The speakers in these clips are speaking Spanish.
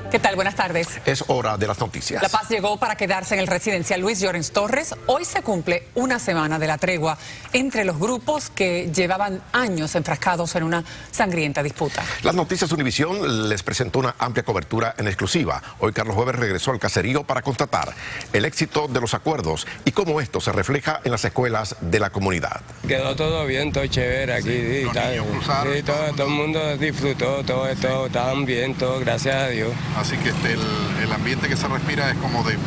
¿Qué tal? Buenas tardes. Es hora de las noticias. La paz llegó para quedarse en el residencial Luis Llorens Torres. Hoy se cumple una semana de la tregua entre los grupos que llevaban años enfrascados en una sangrienta disputa. Las Noticias Univisión les presentó una amplia cobertura en exclusiva. Hoy Carlos Weber regresó al caserío para constatar el éxito de los acuerdos y cómo esto se refleja en las escuelas de la comunidad. Quedó todo bien, todo chévere aquí. Sí, todo el mundo disfrutó, todo esto, estaban bien, todo, gracias a Dios. Así que el ambiente que se respira es como de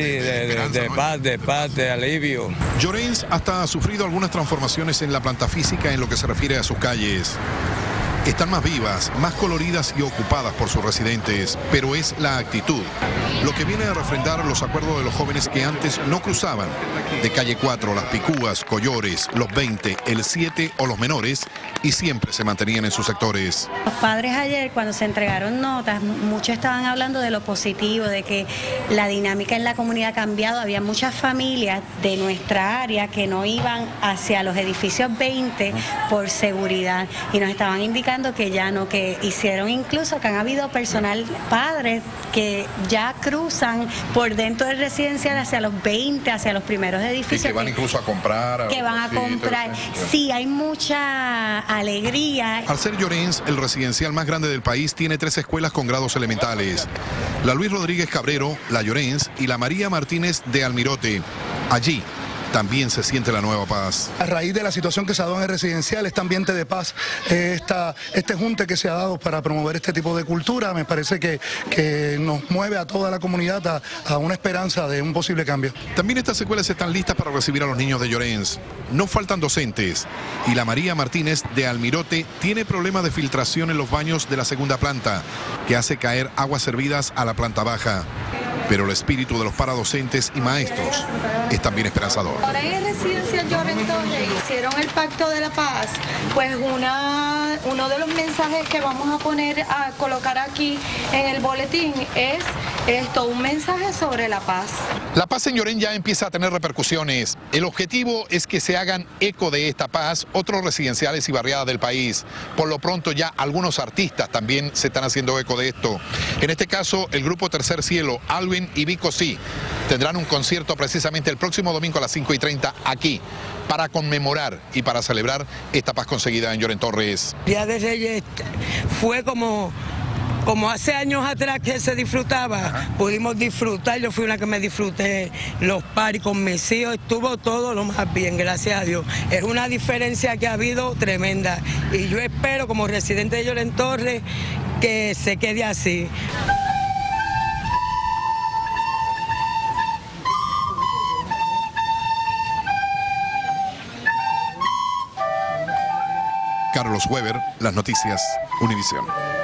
paz, de alivio. Llorens hasta ha sufrido algunas transformaciones en la planta física en lo que se refiere a sus calles. Están más vivas, más coloridas y ocupadas por sus residentes, pero es la actitud lo que viene a refrendar los acuerdos de los jóvenes que antes no cruzaban de calle 4, Las Picúas, Collores, Los 20, el 7 o Los Menores, y siempre se mantenían en sus sectores. Los padres ayer, cuando se entregaron notas, muchos estaban hablando de lo positivo, de que la dinámica en la comunidad ha cambiado. Había muchas familias de nuestra área que no iban hacia los edificios 20 por seguridad, y nos estaban indicando que ya no, que hicieron incluso que han habido personal, padres que ya cruzan por dentro del residencial hacia los 20, hacia los primeros edificios. Y que van incluso a comprar. Que van a comprar. Sí, hay mucha alegría. Al ser Llorens el residencial más grande del país, tiene 3 escuelas con grados elementales. La Luis Rodríguez Cabrero, la Llorens y la María Martínez de Almirote. Allí también se siente la nueva paz. A raíz de la situación que se ha dado en el residencial, este ambiente de paz, este junte que se ha dado para promover este tipo de cultura, me parece que nos mueve a toda la comunidad a una esperanza de un posible cambio. También estas escuelas están listas para recibir a los niños de Llorens. No faltan docentes. Y la María Martínez de Almirote tiene problemas de filtración en los baños de la segunda planta, que hace caer aguas servidas a la planta baja. Pero el espíritu de los paradocentes y maestros es también esperanzador. Ahora en el residencial Llorens Torres hicieron el Pacto de la Paz, pues uno de los mensajes que vamos a colocar aquí en el boletín es un mensaje sobre la paz. La paz en Llorens ya empieza a tener repercusiones. El objetivo es que se hagan eco de esta paz otros residenciales y barriadas del país. Por lo pronto ya algunos artistas también se están haciendo eco de esto. En este caso, el grupo Tercer Cielo, Alvin y Vico Sí, tendrán un concierto precisamente el próximo domingo a las 5:30 aquí, para conmemorar y para celebrar esta paz conseguida en Llorens Torres. Día de Reyes fue como hace años atrás que se disfrutaba. Pudimos disfrutar, yo fui una que me disfruté los paris con mis hijos, estuvo todo lo más bien, gracias a Dios. Es una diferencia que ha habido tremenda, y yo espero como residente de Llorens Torres que se quede así. Carlos Weber, Las Noticias Univisión.